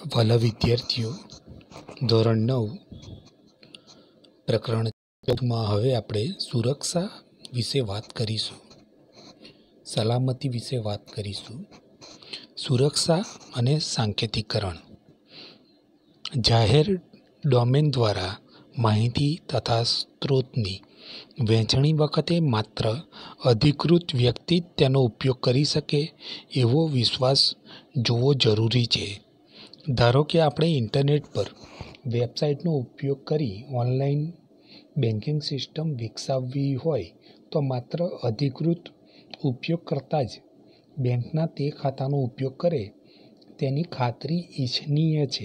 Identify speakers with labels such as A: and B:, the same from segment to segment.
A: વાલા વિદ્યાર્થીઓ, ધોરણ 9 પ્રકરણ 14માં હવે આપણે સુરક્ષા વિશે વાત કરીશું. સલામતી વિશે વાત કરીશું. સુરક્ષા અને સાંકેતિકરણ. જાહેર ડોમેન દ્વારા માહિતી તથા સ્ત્રોતની વહેંચણી વખતે માત્ર અધિકૃત વ્યક્તિ જ તેનો ઉપયોગ કરી શકે એવો વિશ્વાસ જોવો જરૂરી છે. ધારો કે આપણે ઇન્ટરનેટ પર વેબસાઇટનો ઉપયોગ કરી ઓનલાઈન બેન્કિંગ સિસ્ટમ વિકસાવવી હોય તો માત્ર અધિકૃત ઉપયોગકર્તા જ બેંકના તે ખાતાનો ઉપયોગ કરે તેની ખાતરી ઇચ્છનીય છે.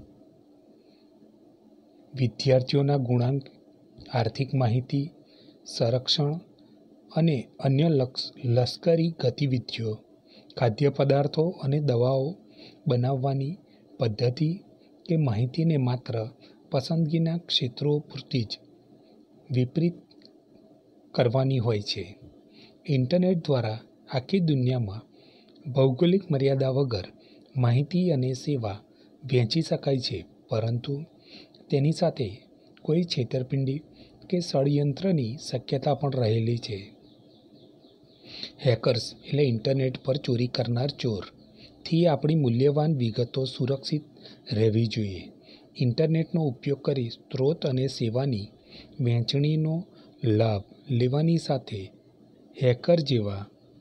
A: વિદ્યાર્થીઓના ગુણાંક, આર્થિક માહિતી, સંરક્ષણ અને અન્ય લશ્કરી ગતિવિધિઓ, ખાદ્ય પદાર્થો અને દવાઓ બનાવવાની પદ્ધતિ કે માહિતીને માત્ર પસંદગીના ક્ષેત્રો પૂરતી જ વિતરિત કરવાની હોય છે. ઇન્ટરનેટ દ્વારા આખી દુનિયામાં ભૌગોલિક મર્યાદા વગર માહિતી અને સેવા વહેંચી શકાય છે, પરંતુ તેની સાથે કોઈ છેતરપિંડી કે ષડયંત્રની શક્યતા પણ રહેલી છે. હેકર્સ એટલે ઇન્ટરનેટ પર ચોરી કરનાર ચોર થી આપણી મૂલ્યવાન વિગતો સુરક્ષિત રહેવી જોઈએ. ઇન્ટરનેટનો ઉપયોગ કરી સ્ત્રોત અને સેવાની વહેંચણીનો લાભ લેવાની સાથે હેકર જેવા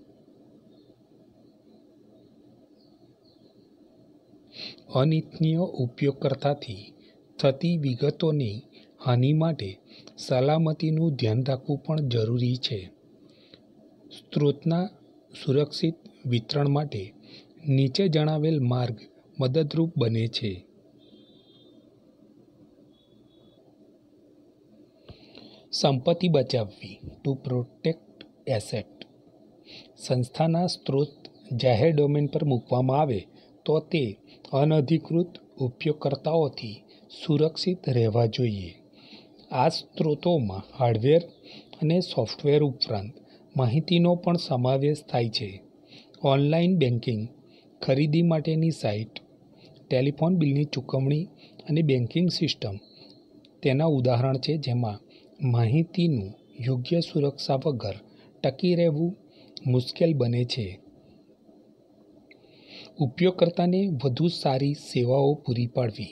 A: અનિચ્છનીય ઉપયોગકર્તાથી થતી વિગતોની હાનિ માટે સલામતીનું ધ્યાન રાખવું પણ જરૂરી છે. સ્ત્રોતના સુરક્ષિત વિતરણ માટે નીચે જણાવેલ માર્ગ મદદરૂપ બને છે. સંપત્તિ બચાવવી. To protect asset. સંસ્થાના સ્ત્રોત જાહેર ડોમેન પર મૂકવામાં આવે તો તે અનધિકૃત ઉપયોગકર્તાઓથી સુરક્ષિત રહેવા જોઈએ. આ સ્ત્રોતોમાં હાર્ડવેર અને સોફ્ટવેર ઉપરાંત માહિતીનો પણ સમાવેશ થાય છે. ઓનલાઈન બેન્કિંગ, ખરીદી માટેની સાઇટ, ટેલિફોન બિલની ચૂકવણી અને બેન્કિંગ સિસ્ટમ તેના ઉદાહરણ છે જેમાં માહિતીનું યોગ્ય સુરક્ષા વગર ટકી રહેવું મુશ્કેલ બને છે. ઉપયોગકર્તાને વધુ સારી સેવાઓ પૂરી પાડવી.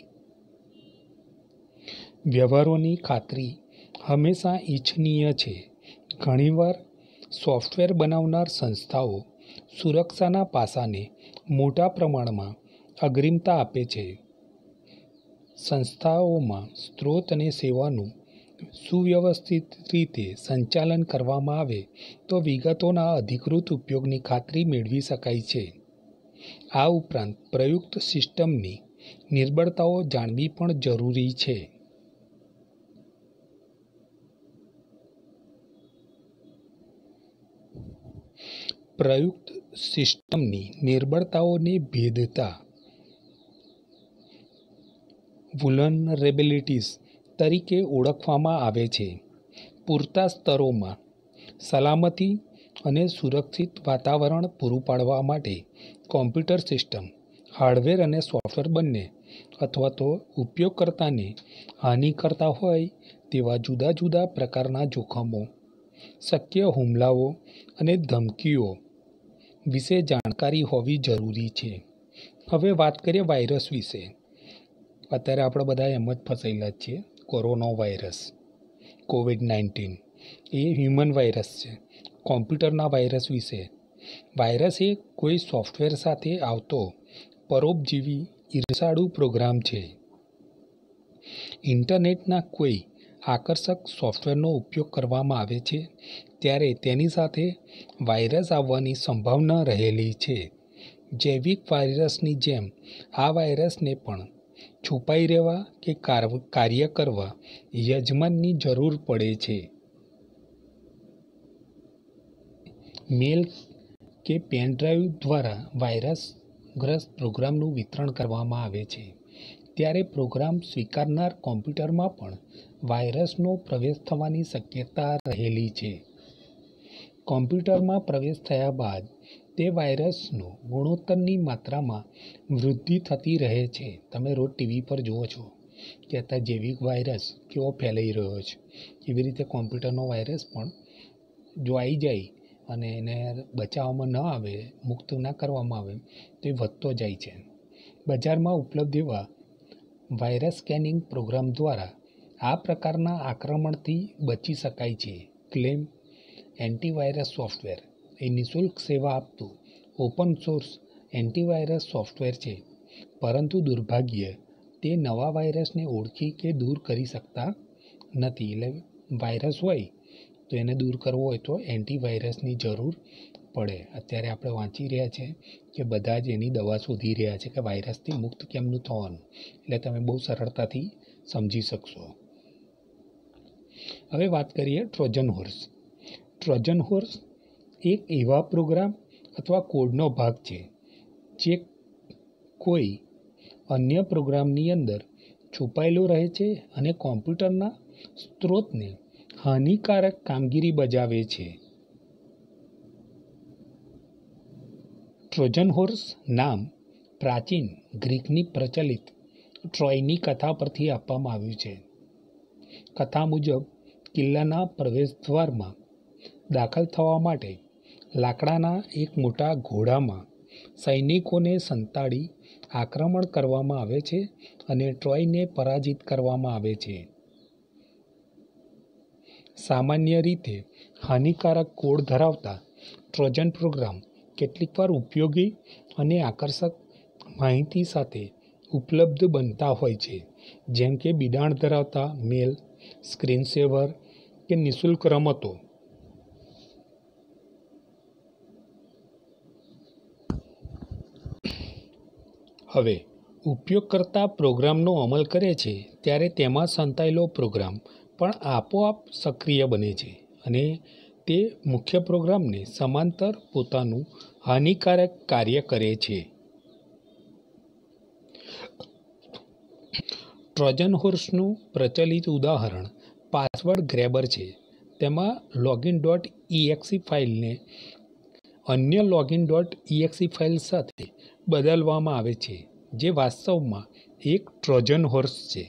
A: વ્યવહારોની ખાતરી હંમેશા ઇચ્છનીય છે. ઘણીવાર સોફ્ટવેર બનાવનાર સંસ્થાઓ સુરક્ષાના પાસાને મોટા પ્રમાણમાં અગ્રિમતા આપે છે. સંસ્થાઓમાં સ્ત્રોત અને સેવાનું સુવ્યવસ્થિત રીતે સંચાલન કરવામાં આવે તો વિગતોના અધિકૃત ઉપયોગની ખાતરી મેળવી શકાય છે. આ ઉપરાંત પ્રયુક્ત સિસ્ટમની નિર્બળતાઓ જાણવી પણ જરૂરી છે. પ્રયુક્ત સિસ્ટમની નિર્બળતાઓને ભેદતા વુલનરેબિલિટીઝ તરીકે ઓળખવામાં આવે છે. પૂરતા સ્તરોમાં સલામતી અને સુરક્ષિત વાતાવરણ પૂરું પાડવા માટે કોમ્પ્યુટર સિસ્ટમ, હાર્ડવેર અને સોફ્ટવેર બંને અથવા તો ઉપયોગકર્તાને હાનિ કરતા હોય તેવા જુદા જુદા પ્રકારના જોખમો, શક્ય હુમલાઓ અને ધમકીઓ વિશે જાણકારી હોવી જરૂરી છે. હવે વાત કરીએ વાયરસ વિશે. અત્યારે આપણે બધા એમ જ ફસાયેલા છીએ. કોરોના વાયરસ, COVID-19 એ હ્યુમન વાયરસ છે. કોમ્પ્યુટરના વાયરસ વિશે. વાયરસ એ કોઈ સોફ્ટવેર સાથે આવતો પરોપજીવી ઈર્ષાળુ પ્રોગ્રામ છે. ઇન્ટરનેટના કોઈ આકર્ષક સોફ્ટવેરનો ઉપયોગ કરવામાં આવે છે ત્યારે તેની સાથે વાયરસ આવવાની સંભાવના રહેલી છે. જૈવિક વાયરસની જેમ આ વાયરસને પણ છુપાઈ રહેવા કે કાર્ય કરવા યજમાનની જરૂર પડે છે. મેલ કે પેન ડ્રાઈવ દ્વારા વાયરસગ્રસ્ત પ્રોગ્રામનું વિતરણ કરવામાં આવે છે. ત્યારે પ્રોગ્રામ સ્વીકારનાર કોમ્પ્યુટરમાં પણ વાયરસનો પ્રવેશ થવાની શક્યતા રહેલી છે. કોમ્પ્યુટરમાં પ્રવેશ થયા બાદ તે વાયરસનો ગુણોત્તરની માત્રામાં વૃદ્ધિ થતી રહે છે. તમે રોજ ટીવી પર જુઓ છો કે અત્યારે જૈવિક વાયરસ કેવો ફેલાઈ રહ્યો છે. એવી રીતે કોમ્પ્યુટરનો વાયરસ પણ જો આવી જાય અને એને બચાવવામાં ન આવે, મુક્ત ના કરવામાં આવે તો એ વધતો જાય છે. બજારમાં ઉપલબ્ધ એવા વાયરસ સ્કેનિંગ પ્રોગ્રામ દ્વારા આ પ્રકારના આક્રમણથી બચી શકાય છે. ક્લેમ એન્ટીવાયરસ સોફ્ટવેર એ નિઃશુલ્ક સેવા આપતું ઓપન સોર્સ એન્ટીવાયરસ સોફ્ટવેર છે, પરંતુ દુર્ભાગ્યે તે નવા વાયરસને ઓળખી કે દૂર કરી શકતા નથી. એટલે વાયરસ હોય તો એને દૂર કરવો હોય તો એન્ટીવાયરસની જરૂર પડે. અત્યારે આપણે વાંચી રહ્યા છે કે બધા જ એની દવા શોધી રહ્યા છે કે વાયરસથી મુક્ત કેમનું થવાનું. એટલે તમે બહુ સરળતાથી સમજી શકશો. હવે વાત કરીએ ટ્રોજન હોર્સ. ટ્રોજન હોર્સ એક એવા પ્રોગ્રામ અથવા કોડનો ભાગ છે જે કોઈ અન્ય પ્રોગ્રામની અંદર છુપાયેલો રહે છે અને કોમ્પ્યુટરના સ્ત્રોતને હાનિકારક કામગીરી બજાવે છે. ટ્રોજન હોર્સ નામ પ્રાચીન ગ્રીકની પ્રચલિત ટ્રોયની કથા પરથી આપવામાં આવ્યું છે. કથા મુજબ કિલ્લાના પ્રવેશદ્વારમાં દાખલ થવા માટે લાકડાના એક મોટા ઘોડામાં સૈનિકોને સંતાડી આક્રમણ કરવામાં આવે છે અને ટ્રોયને પરાજિત કરવામાં આવે છે. સામાન્ય રીતે હાનિકારક કોડ ધરાવતા ટ્રોજન પ્રોગ્રામ કેટલીકવાર ઉપયોગી અને આકર્ષક માહિતી સાથે ઉપલબ્ધ બનતા હોય છે, જેમ કે બિડાણ ધરાવતા મેલ, સ્ક્રીન સેવર કે નિઃશુલ્ક રમતો. હવે ઉપયોગકર્તા પ્રોગ્રામનો અમલ કરે છે ત્યારે તેમાં સંતાયેલો પ્રોગ્રામ પણ આપોઆપ સક્રિય બને છે અને તે મુખ્ય પ્રોગ્રામને સમાંતર પોતાનું હાનિકારક કાર્ય કરે છે. ટ્રોજન હોર્સનું પ્રચલિત ઉદાહરણ પાસવર્ડ ગ્રેબર છે. તેમાં લોગિન .exe ફાઇલને અન્ય લોગિન .exe ફાઇલ સાથે બદલવામાં આવે છે, જે વાસ્તવમાં એક ટ્રોજન હોર્સ છે.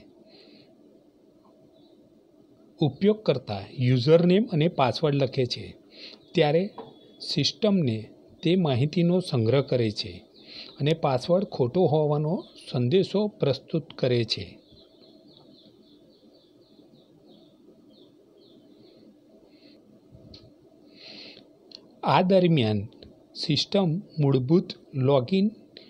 A: ઉપયોગકર્તા યુઝરનેમ અને પાસવર્ડ લખે છે ત્યારે સિસ્ટમને તે માહિતીનો સંગ્રહ કરે છે અને પાસવર્ડ ખોટો હોવાનો સંદેશો પ્રસ્તુત કરે છે. આ દરમિયાન સિસ્ટમ મૂળભૂત લોગિન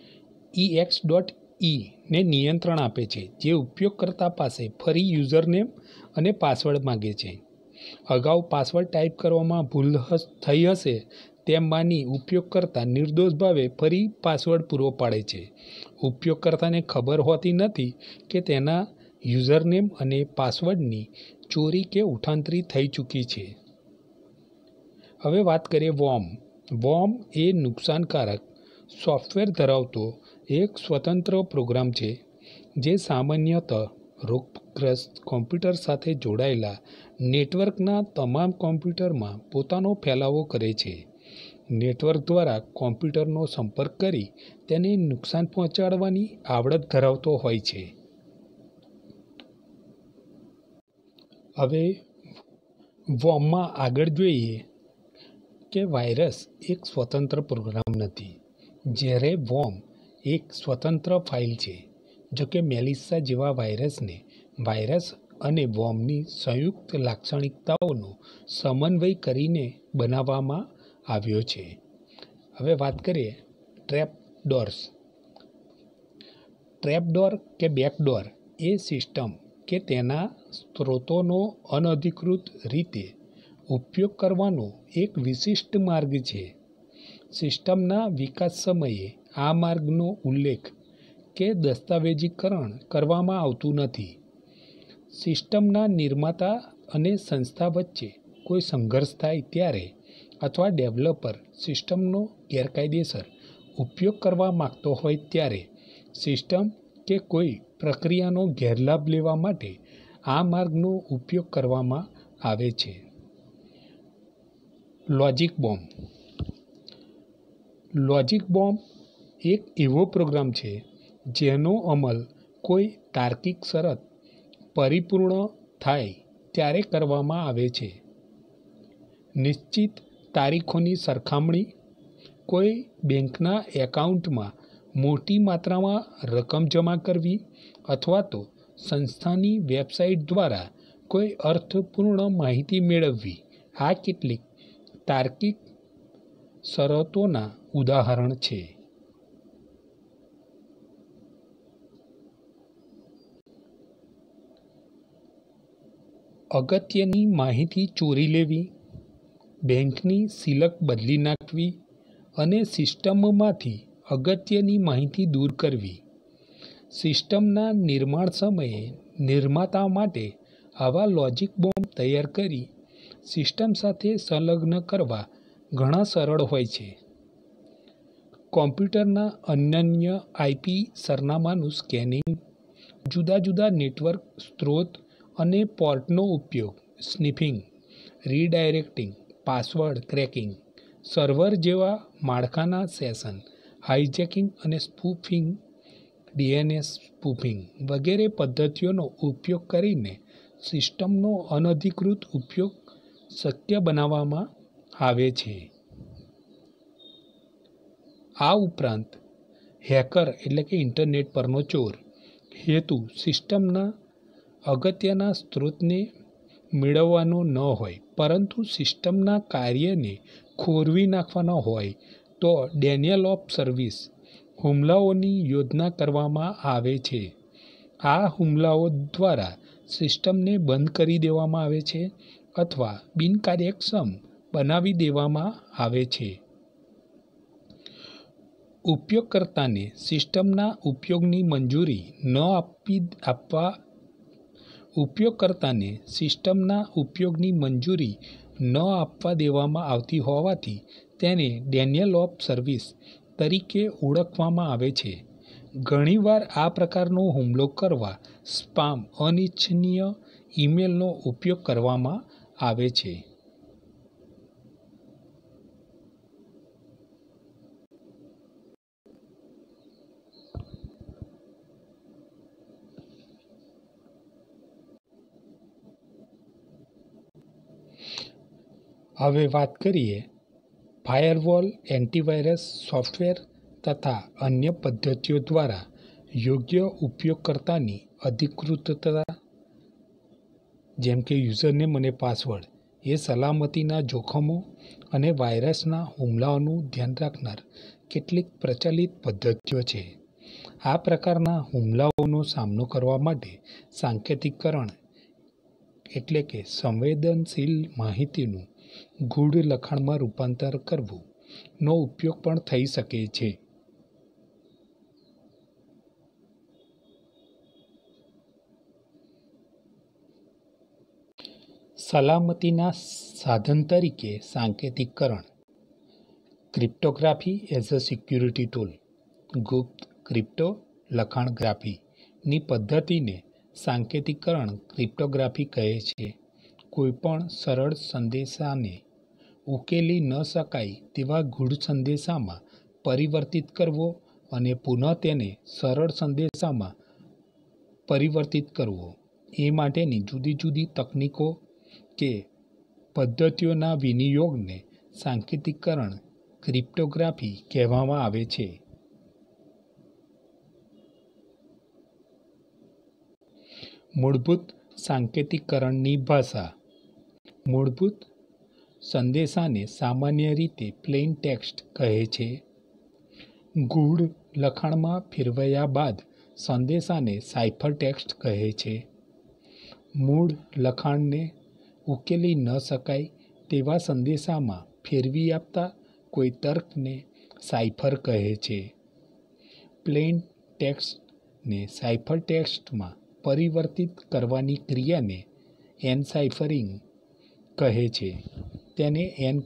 A: ex.e ને નિયંત્રણ આપે છે, જે ઉપયોગકર્તા પાસે ફરી યુઝરનેમ અને પાસવર્ડ માંગે છે. અગાઉ પાસવર્ડ ટાઈપ કરવામાં ભૂલ થઈ હશે તેમ માની ઉપયોગકર્તા નિર્દોષ ભાવે ફરી પાસવર્ડ પૂરો પાડે છે. ઉપયોગકર્તાને ખબર હોતી નથી કે તેના યુઝરનેમ અને પાસવર્ડની ચોરી કે ઉઠાંતરી થઈ ચૂકી છે. હવે વાત કરીએ વોર્મ. વોર્મ એ નુકસાનકારક સોફ્ટવેર ધરાવતો એક સ્વતંત્ર પ્રોગ્રામ છે જે સામાન્યતઃ રોગગ્રસ્ત કોમ્પ્યુટર સાથે જોડાયેલા નેટવર્કના તમામ કોમ્પ્યુટરમાં પોતાનો ફેલાવો કરે છે. નેટવર્ક દ્વારા કોમ્પ્યુટરનો સંપર્ક કરી તેને નુકસાન પહોંચાડવાની આવડત ધરાવતો હોય છે. હવે વોર્મમાં આગળ જોઈએ કે વાયરસ એક સ્વતંત્ર પ્રોગ્રામ નથી. જ્યારે વોર્મ એક સ્વતંત્ર ફાઇલ છે. જોકે મેલિસા જેવા વાયરસને વાયરસ અને વોર્મની સંયુક્ત લાક્ષણિકતાઓનો સમન્વય કરીને બનાવવામાં આવ્યો છે. હવે વાત કરીએ ટ્રેપડોર્સ. ટ્રેપડોર કે બેકડોર એ સિસ્ટમ કે તેના સ્ત્રોતોનો અનધિકૃત રીતે ઉપયોગ કરવાનો એક વિશિષ્ટ માર્ગ છે. સિસ્ટમના વિકાસ સમયે આ માર્ગનો ઉલ્લેખ કે દસ્તાવેજીકરણ કરવામાં આવતું નથી. સિસ્ટમના નિર્માતા અને સંસ્થા વચ્ચે કોઈ સંઘર્ષ થાય ત્યારે અથવા ડેવલપર સિસ્ટમનો ગેરકાયદેસર ઉપયોગ કરવા માંગતો હોય ત્યારે સિસ્ટમ કે કોઈ પ્રક્રિયાનો ગેરલાભ લેવા માટે આ માર્ગનો ઉપયોગ કરવામાં આવે છે. Logic bomb. લોજિક બોમ્બ એક એવો પ્રોગ્રામ છે જેનો અમલ કોઈ તાર્કિક શરત પરિપૂર્ણ થાય ત્યારે કરવામાં આવે છે. નિશ્ચિત તારીખોની સરખામણી, કોઈ બેંકના એકાઉન્ટમાં મોટી માત્રામાં રકમ જમા કરવી અથવા તો સંસ્થાની વેબસાઇટ દ્વારા કોઈ અર્થપૂર્ણ માહિતી મેળવવી આ કેટલીક તાર્કિક શરતોના ઉદાહરણ છે. અગત્યની માહિતી ચોરી લેવી, બેંકની સિલક બદલી નાખવી અને સિસ્ટમમાંથી અગત્યની માહિતી દૂર કરવી. સિસ્ટમના નિર્માણ સમયે નિર્માતા માટે આવા લોજિક બોમ્બ તૈયાર કરી સિસ્ટમ સાથે સંલગ્ન કરવા ઘણા સરળ હોય છે. કોમ્પ્યુટરના અનન્ય આઈપી સરનામાનું સ્કેનિંગ, જુદા જુદા નેટવર્ક સ્ત્રોત અને પોર્ટનો ઉપયોગ, sniffing, redirecting, password cracking, server જેવા માળખાના સેશન હાઇજેકિંગ અને સ્પૂફિંગ, ડીએનએસ સ્પૂફિંગ વગેરે પદ્ધતિઓનો ઉપયોગ કરીને સિસ્ટમનો અનધિકૃત ઉપયોગ શક્ય બનાવવામાં આવે છે. આ ઉપરાંત હેકર ઇન્ટરનેટ પરનો ચોર હેતુ સિસ્ટમના અગત્યના સ્ત્રોતને મેળવવાનો ન હોય પરંતુ સિસ્ટમના કાર્યને ખોરવી નાખવાનો હોય તો ડેનિયલ ઓફ સર્વિસ હુમલાઓની યોજના કરવામાં આવે છે. આ હુમલાઓ દ્વારા સિસ્ટમને બંધ કરી દેવામાં આવે છે અથવા બિનકાર્યક્ષમ બનાવી દેવામાં આવે છે. ઉપયોગકર્તાને સિસ્ટમના ઉપયોગની મંજૂરી ન આપવા દેવામાં આવતી હોવાથી તેને ડેનિયલ ઓફ સર્વિસ તરીકે ઓળખવામાં આવે છે. ઘણીવાર આ પ્રકારનો હુમલો કરવા સ્પામ અનિચ્છનીય ઈમેલનો ઉપયોગ કરવામાં આવે છે. હવે વાત કરીએ ફાયરવોલ, એન્ટીવાયરસ સોફ્ટવેર તથા અન્ય પદ્ધતિઓ દ્વારા યોગ્ય ઉપયોગકર્તાની અધિકૃતતા જેમ કે યુઝરનેમ અને પાસવર્ડ એ સલામતીના જોખમો અને વાયરસના હુમલાઓનું ધ્યાન રાખનાર કેટલીક પ્રચલિત પદ્ધતિઓ છે. આ પ્રકારના હુમલાઓનો સામનો કરવા માટે સાંકેતિકરણ સંવેદનશીલ માહિતીનું ગૂઢ લખાણમાં રૂપાંતર કરવું નો ઉપયોગ પણ થઈ શકે છે. સલામતીના સાધન તરીકે સાંકેતિકરણ, cryptography as a security tool, ગુપ્ત ક્રિપ્ટો લખાણગ્રાફી ની પદ્ધતિને સાંકેતિકરણ ક્રિપ્ટોગ્રાફી કહે છે. કોઈપણ સરળ સંદેશાને ઉકેલી ન શકાય તેવા ગૂઢ સંદેશામાં પરિવર્તિત કરવો અને પુનઃ તેને સરળ સંદેશામાં પરિવર્તિત કરવો એ માટેની જુદી જુદી તકનીકો કે પદ્ધતિઓના વિનિયોગને સાંકેતિકરણ ક્રિપ્ટોગ્રાફી કહેવામાં આવે છે. મૂળભૂત સાંકેતિકરણની ભાષા. મૂળભૂત સંદેશાને સામાન્ય રીતે પ્લેન ટેક્સ્ટ કહે છે. ગૂઢ લખાણમાં ફેરવાયા બાદ સંદેશાને સાઇફર ટેક્સ્ટ કહે છે. મૂળ લખાણને ઉકેલી ન શકાય તેવા સંદેશામાં ફેરવી આપતા કોઈ તર્કને સાઇફર કહે છે. પ્લેન ટેક્સ્ટને સાઇફર ટેક્સ્ટમાં પરિવર્તિત કરવાની ક્રિયાને એનસાઇફરિંગ કહે છે. તેને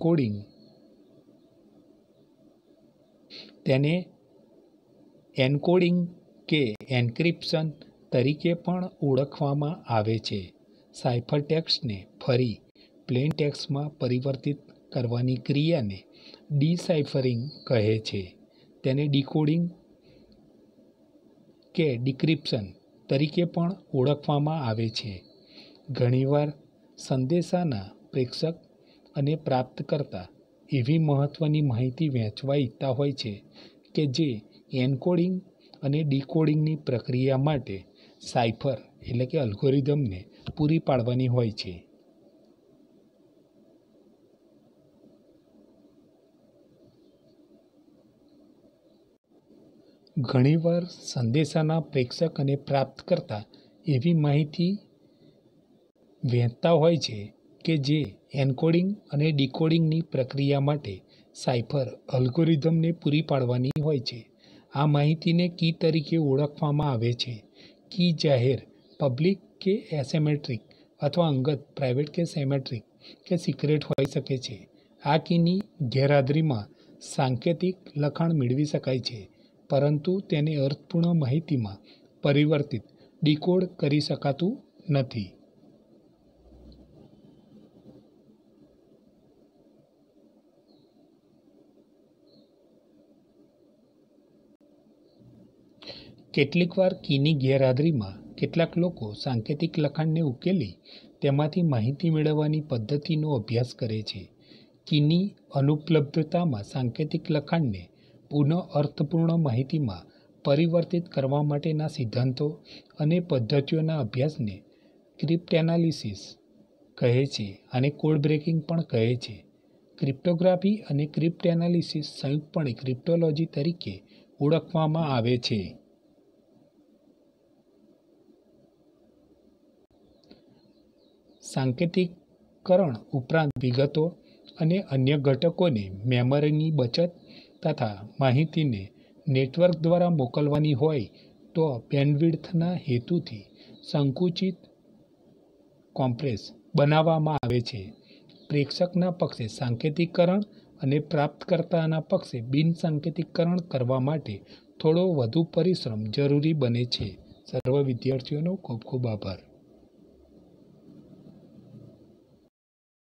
A: એન્કોડિંગ કે એન્ક્રિપ્શન તરીકે પણ ઓળખવામાં આવે છે. સાઇફર ટેક્સ્ટને ફરી પ્લેન ટેક્સ્ટમાં પરિવર્તિત કરવાની ક્રિયાને ડીસાઇફરિંગ કહે છે. તેને ડીકોડિંગ કે ડિક્રિપ્શન તરીકે પણ ઓળખવામાં આવે છે. ઘણીવાર સંદેશાના પ્રેષક અને પ્રાપ્તકર્તા એવી મહત્ત્વની માહિતી વહેંચવા ઈચ્છતા હોય છે કે જે એન્કોડિંગ અને ડીકોડિંગની પ્રક્રિયા માટે સાઇફર એટલે કે અલ્ગોરિધમને પૂરી પાડવાની હોય છે. ઘણીવાર સંદેશાના પ્રેષક અને પ્રાપ્તકર્તા એવી માહિતી વહેંચતા હોય છે કે જે એન્કોડિંગ અને ડીકોડિંગની પ્રક્રિયા માટે સાઇફર અલ્ગોરિધમને પૂરી પાડવાની હોય છે. આ માહિતીને કી તરીકે ઓળખવામાં આવે છે. કી જાહેર, પબ્લિક કે એસિમેટ્રિક અથવા અંગત, પ્રાઇવેટ કે સિમેટ્રિક કે સિક્રેટ હોઈ શકે છે. આ કીની ગેરહાજરીમાં સાંકેતિક લખાણ મેળવી શકાય છે, પરંતુ તેને અર્થપૂર્ણ માહિતીમાં પરિવર્તિત ડીકોડ કરી શકાતું નથી. કેટલીકવાર કીની ગેરહાજરીમાં કેટલાક લોકો સાંકેતિક લખાણને ઉકેલી તેમાંથી માહિતી મેળવવાની પદ્ધતિનો અભ્યાસ કરે છે. કીની અનુપલબ્ધતામાં સાંકેતિક લખાણને પુનઃ અર્થપૂર્ણ માહિતીમાં પરિવર્તિત કરવા માટેના સિદ્ધાંતો અને પદ્ધતિઓના અભ્યાસને ક્રિપ્ટેનાલિસિસ કહે છે. આને કોડ બ્રેકિંગ પણ કહે છે. ક્રિપ્ટોગ્રાફી અને ક્રિપ્ટેનાલિસિસ સંયુક્તપણે ક્રિપ્ટોલોજી તરીકે ઓળખવામાં આવે છે. સાંકેતિકરણ ઉપરાંત વિગતો અને અન્ય ઘટકોને મેમરીની બચત તથા માહિતીને નેટવર્ક દ્વારા મોકલવાની હોય તો બેન્ડવિડ્થના હેતુથી સંકુચિત કોમ્પ્રેસ બનાવવામાં આવે છે. પ્રેષકના પક્ષે સાંકેતિકરણ અને પ્રાપ્તકર્તાના પક્ષે બિન સાંકેતિકરણ કરવા માટે થોડો વધુ પરિશ્રમ જરૂરી બને છે. સર્વ વિદ્યાર્થીઓનો ખૂબ ખૂબ આભાર.